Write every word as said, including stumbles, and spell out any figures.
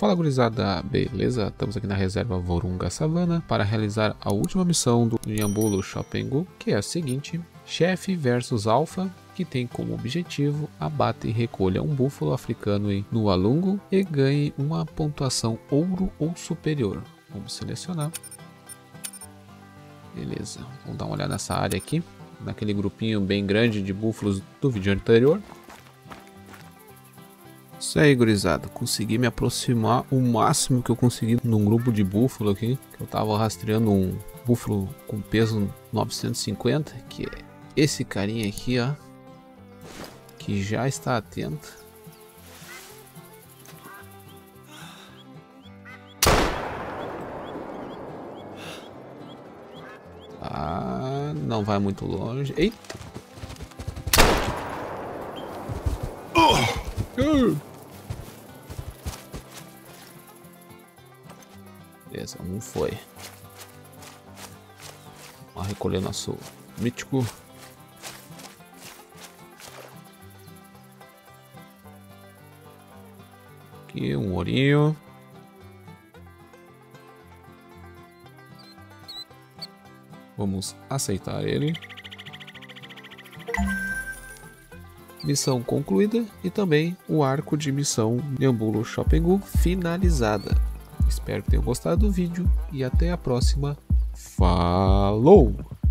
Fala gurizada, beleza? Estamos aqui na reserva Vorunga Savana para realizar a última missão do Nyambulu Chopengu, que é a seguinte: chefe versus alfa, que tem como objetivo abate e recolha um búfalo africano em Nualungu e ganhe uma pontuação ouro ou superior. Vamos selecionar. Beleza, vamos dar uma olhada nessa área aqui, naquele grupinho bem grande de búfalos do vídeo anterior. Isso aí, gurizada, consegui me aproximar o máximo que eu consegui num grupo de búfalo aqui, que eu tava rastreando um búfalo com peso novecentos e cinquenta, que é esse carinha aqui, ó, que já está atento. Ah, não vai muito longe. Eita! Uh! Beleza, um foi. Vamos recolher nosso mítico. Aqui um ourinho. Vamos aceitar ele. Missão concluída e também o arco de missão Nyambulu Chopengu finalizada. Espero que tenham gostado do vídeo e até a próxima. Falou!